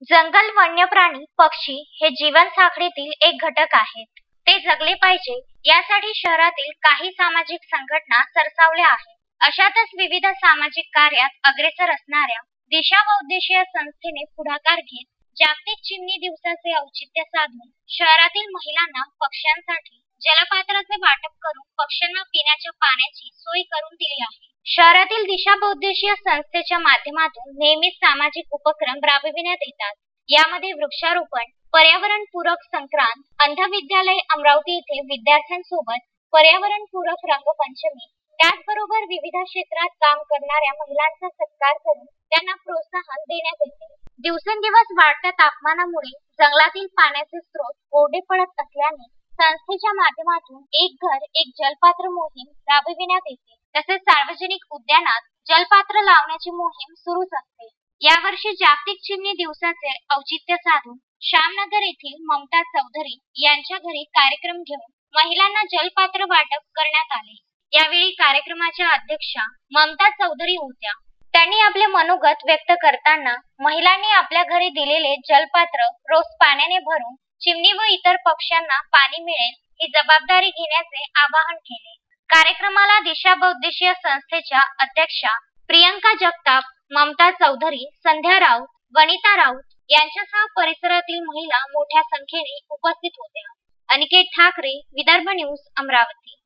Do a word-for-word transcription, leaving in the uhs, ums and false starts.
जंगल, वन्य प्राणी, पक्षी हे जीवन साखळीतील एक घटक आहेत. ते जगले पाहिजे यासाठी शहरातील काही सामाजिक संघटना सरसावल्या आहेत. अशातच विविध सामाजिक कार्यात अग्रेसर असणाऱ्या दिशा बहुउद्देशीय संस्थेने पुढाकार घेत जागतिक चिमणी दिवसाचे औचित्य साधून शहरातील महिलांना पक्ष्यांसाठी जलपात्राचे वाटप करून पक्ष्यांना पिण्याच्या पाण्याची सोय करून दिली आहे. शहरातील दिशा बहुउद्देशीय संस्थेच्या माध्यमातून नेहमीच सामाजिक उपक्रम राबविण्यात येतात. यामध्ये वृक्षारोपण, पर्यावरणपूरक संक्रांत, अंध विद्यालय अमरावती येथील विद्यार्थ्यांसोबत पर्यावरणपूरक रंगपंचमी, त्याचबरोबर विविध क्षेत्रात काम करणाऱ्या महिलांचा सत्कार करून त्यांना प्रोत्साहन देण्यात येते. दिवसेंदिवस वाढत्या तापमानामुळे जंगलातील पाण्याचे स्रोत कोरडे पडत असल्याने संस्थेच्या माध्यमातून एक घर एक जलपात्र मोहीम राबविण्यात येते. तसेच सार्वजनिक उद्यानात जलपात्र लावण्याची मोहीम सुरूच असते. यावर्षी जागतिक चिमणी दिवसाचे औचित्य साधून श्यामनगर येथील ममता चौधरी यांच्या घरी कार्यक्रम घेऊन महिलांना जलपात्र वाटप करण्यात आले. यावेळी कार्यक्रमाच्या अध्यक्षा ममता चौधरी होत्या. त्यांनी आपले मनोगत व्यक्त करताना महिलांनी आपल्या घरी दिलेले जलपात्र रोज पाण्याने भरून चिमणी व इतर पक्ष्यांना पाणी मिळेल ही जबाबदारी घेण्याचे आवाहन केले. कार्यक्रमाला दिशा बहुउद्देशीय संस्थेच्या अध्यक्षा प्रियंका जगताप, ममता चौधरी, संध्या राऊत, वनिता राऊत यांच्यासह परिसरातील महिला मोठ्या संख्येने उपस्थित होत्या. अनिकेत ठाकरे, विदर्भ न्यूज, अमरावती.